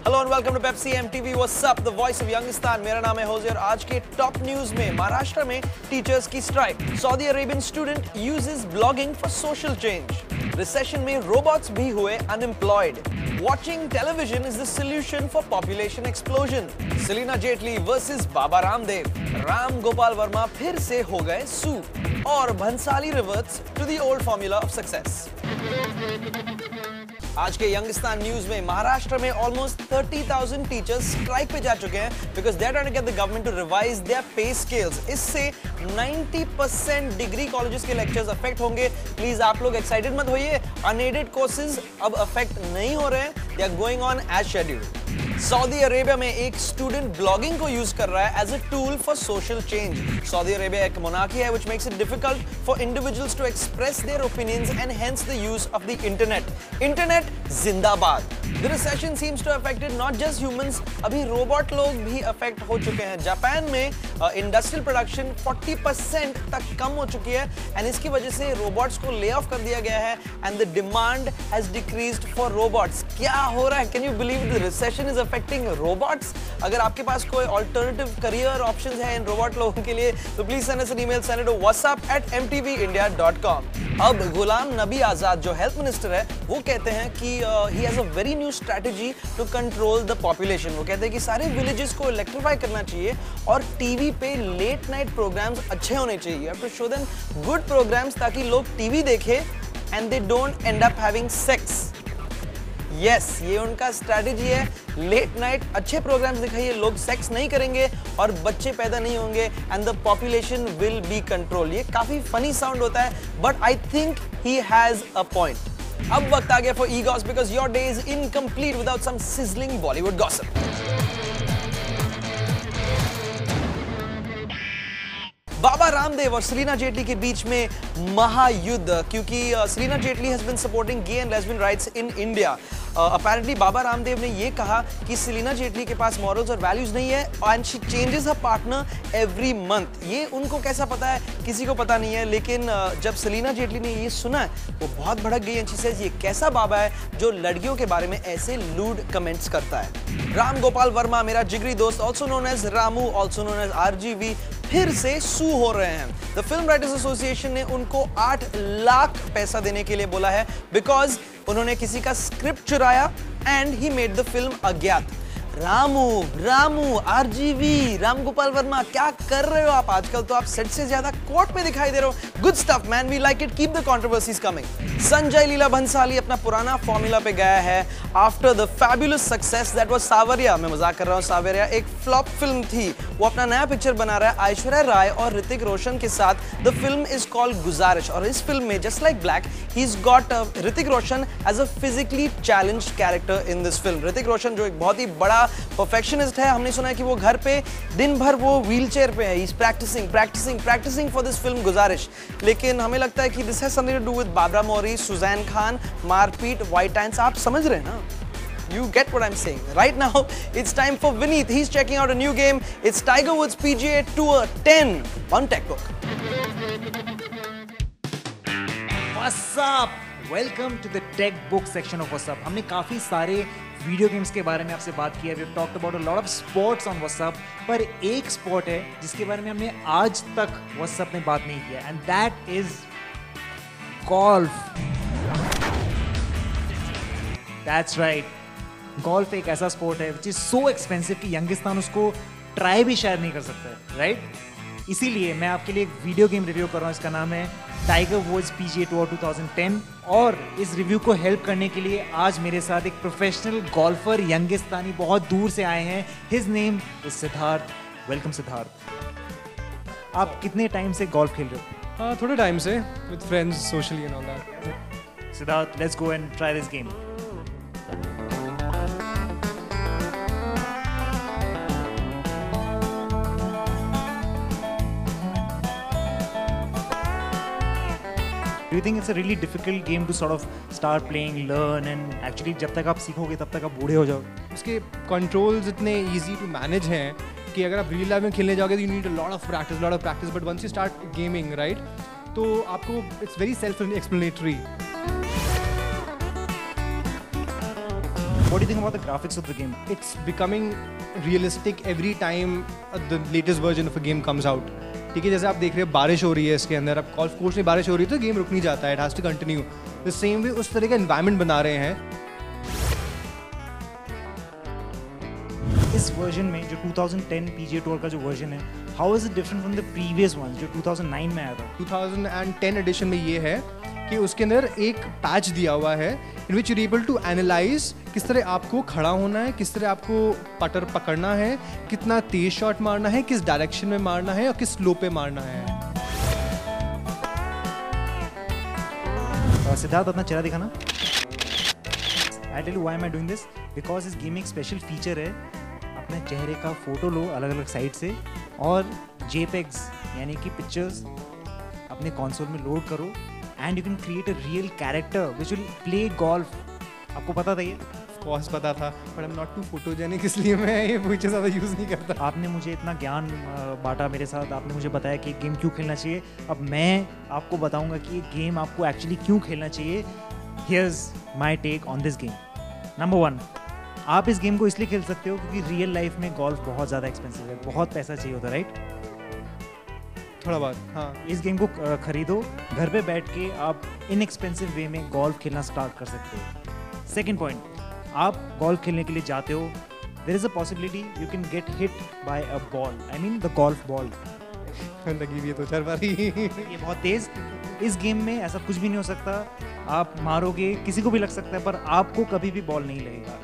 Hello and welcome to Pepsi MTV. What's up, the voice of Youngistan. मेरा नाम है होजे और आज के टॉप न्यूज में महाराष्ट्र में टीचर्स की strike, Saudi Arabian student uses blogging for social change, recession में रोबोट्स भी हुए unemployed, watching television is the solution for population explosion, Celina Jaitly versus Baba Ramdev, Ram Gopal Varma फिर से हो गए सू, और Bhansali reverts to the old formula of success. आज के यंगिस्तान न्यूज में महाराष्ट्र में ऑलमोस्ट 30,000 टीचर्स स्ट्राइक पे जा चुके हैं because they are trying to get the government to revise their pay scales. इससे 90% डिग्री कॉलेजेस के लेक्चर्स अफेक्ट होंगे। प्लीज आप लोग एक्साइटेड मत होइए, अनएडेड कोर्सेज अब अफेक्ट नहीं हो रहे हैं, they are going on as scheduled. Saudi Arabia में एक स्टूडेंट ब्लॉगिंग को यूज कर रहा है as a tool for social change. Saudi Arabia एक मोनार्की है which makes it difficult for individuals to express their opinions and hence the use of the internet. Internet जिंदाबाद। The recession seems to have affected not just humans, अभी robot लोग भी affect हो चुके हैं। Japan में industrial production 40% तक कम हो चुकी है एंड इसकी वजह से रोबोट्स को ले ऑफ कर दिया गया है and the demand has decreased for robots. क्या हो रहा है? Can you believe the recession is affecting robots? अगर आपके पास कोई अल्टरनेटिव करियर ऑप्शंस है इन रोबोट लोगों के लिए तो please send us an email, send it to whatsapp@mtvindia.com। अब गुलाम नबी आजाद जो हेल्थ मिनिस्टर है वो कहते हैं कि he has a very new strategy to control the population. वो कहते हैं कि सारे विलेजेस को इलेक्ट्रीफाई करना चाहिए और टीवी पे लेट नाइट प्रोग्राम्स अच्छे होने चाहिए, to show them good programs ताकि लोग टीवी देखें and they don't end up having sex. Yes, ये उनका स्ट्रैटेजी है। लेट नाइट अच्छे प्रोग्राम्स दिखाइए, लोग सेक्स नहीं करेंगे और बच्चे पैदा नहीं होंगे and the population will be control. ये काफी फनी साउंड होता है but I think he has a point. अब वक्त आ गया for e gossip because your day is incomplete without some sizzling Bollywood gossip. Baba Ramdev और सेलिना जेटली के बीच में महायुद्ध, क्योंकि Celina Jaitly has been supporting gay and lesbian rights in India. Apparently Baba Ramdev ने ये कहा कि सेलिना जेटली के पास मॉरल्स और वैल्यूज नहीं है and she changes her partner every month. ये उनको कैसा पता है किसी को पता नहीं है, लेकिन जब सेलिना जेटली ने ये सुना वो बहुत भड़क गई एंड शी सेज ये कैसा बाबा है जो लड़कियों के बारे में ऐसे लूड कमेंट्स करता है। राम गोपाल वर्मा, मेरा जिगरी दोस्त, also known as Ramu, also known as RGV, फिर से सू हो रहे हैं। द फिल्म राइटर्स एसोसिएशन ने उनको 8 लाख पैसा देने के लिए बोला है बिकॉज उन्होंने किसी का स्क्रिप्ट चुराया and he made the film Agyaat. Ramu RGV, Ram Gopal Verma, क्या कर रहे हो आप? आजकल तो आप सेट से ज्यादा कोर्ट में दिखाई दे रहे हो। Good stuff man, we like it, keep the controversies coming. Sanjay Leela Bhansali अपना पुराना फॉर्मूला पे गया है after the fabulous success that was Saawariya. मैं मजाक कर रहा हूँ, सावरिया एक फ्लॉप फिल्म थी। वो अपना नया पिक्चर बना रहा है ऐश्वर्या राय और ऋतिक रोशन के साथ। द फिल्म इज कॉल्ड गुजारिश और इस फिल्म में just like Black he is got Hrithik Roshan as a physically challenged character in this film. Hrithik Roshan जो एक बहुत ही बड़ा परफेक्शनिस्ट है, हमने सुना है कि वो घर पे दिन भर वो व्हीलचेयर पे है, he is practising for this film Guzaarish. लेकिन हमें लगता है कि this has something to do with Barbara Mori, Sussanne Khan, मारपीट, व्हाइट हैंड्स। आप समझ रहे हैं ना? You get what I'm saying. Right now, it's time for Vineet. He's checking out a new game. It's Tiger Woods PGA Tour 10 on TechBook. What's up? Welcome to the TechBook section of What's Up. हमने काफी सारे video games के बारे में आपसे बात की है। We've talked about a lot of sports on What's Up. पर एक स्पोर्ट है जिसके बारे में हमने आज तक What's Up में बात नहीं किया, and that is golf. That's right. Golf एक ऐसा स्पोर्ट है विच इज सो एक्सपेंसिव कि यंगिस्तान उसको ट्राई भी शायद नहीं कर सकता है, राइट? इसीलिए मैं आपके लिए एक वीडियो गेम रिव्यू कर रहा हूँ, इसका नाम है टाइगर वुड्स PGA टूर 2010। और इस रिव्यू को हेल्प करने के लिए आज मेरे साथ एक प्रोफेशनल गोल्फर यंगिस्तानी बहुत दूर से आए हैं। His name is Siddharth. Welcome Siddharth. आप कितने टाइम से गोल्फ खेल रहे हो? थोड़े टाइम से, with friends, socially and all that. Siddharth, let's go and try this game. Do you think it's a really difficult game to sort of start playing, learn and actually जब तक आप सीखोगे तब तक आप बूढ़े हो जाओगे? उसके कंट्रोल्स इतने इजी टू मैनेज हैं कि अगर आप रियल लाइफ में खेलने जाओगे तो you need a lot of practice but once you start gaming, right, तो आपको it's very self explanatory. What do you think about the graphics of the game? It's becoming realistic every time the latest version of a game comes out. ठीक है, जैसे आप देख रहे हैं बारिश हो रही है इसके अंदर, अब गोल्फ कोर्स में बारिश हो रही है तो गेम रुक नहीं जाता है, it has to continue the same way. उस तरह का एनवायरनमेंट बना रहे हैं। इस वर्जन में जो 2010 PGA टूर का जो वर्जन है, how is it different from the previous one जो 2009 में आया था? 2010 एडिशन में ये है कि उसके अंदर एक पैच दिया हुआ है in which you're able to analyse किस तरह आपको खड़ा होना है, किस तरह आपको पटर पकड़ना है, कितना तेज शॉट मारना है, किस डायरेक्शन में मारना है और किस स्लो पे मारना है। सिद्धार्थ अपना चेहरा दिखाना। I tell you why am I doing this, because इस गेम में एक स्पेशल फीचर है, अपने चेहरे का फोटो लो अलग अलग साइड से और JPEGs यानी कि पिक्चर्स अपने कंसोल में लोड करो and you can create a real character which will play golf. आपको पता था ये? ऑफ कोर्स पता था, but I am not too photogenic, इसलिए मैं ये फीचर ज़्यादा यूज़ नहीं करता। आपने मुझे इतना ज्ञान बांटा मेरे साथ, आपने मुझे बताया कि गेम क्यों खेलना चाहिए। अब मैं आपको बताऊंगा कि ये गेम आपको एक्चुअली क्यों खेलना चाहिए। Here's my take on this game. Number 1, आप इस गेम को इसलिए खेल सकते हो क्योंकि रियल लाइफ में गोल्फ बहुत ज़्यादा एक्सपेंसिव है, बहुत पैसा चाहिए होता है, राइट? थोड़ा बहुत, हाँ। इस गेम को खरीदो, घर पे बैठ के आप इनएक्सपेंसिव वे में गोल्फ खेलना स्टार्ट कर सकते हो। सेकंड पॉइंट, आप गोल्फ खेलने के लिए जाते हो, there is a possibility you can get hit by a ball, I mean the golf ball. लगी भी है 2-4 बार ये बहुत तेज। इस गेम में ऐसा कुछ भी नहीं हो सकता, आप मारोगे किसी को भी लग सकता है पर आपको कभी भी बॉल नहीं लगेगा।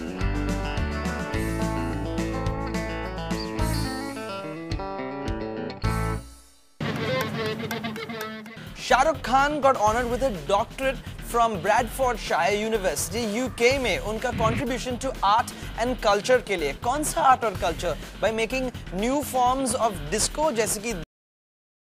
Shah Rukh Khan got honored with a doctorate from Bradfordshire University, UK में उनका contribution to art and culture के लिए। कौन सा art और culture? By making new forms of disco जैसे कि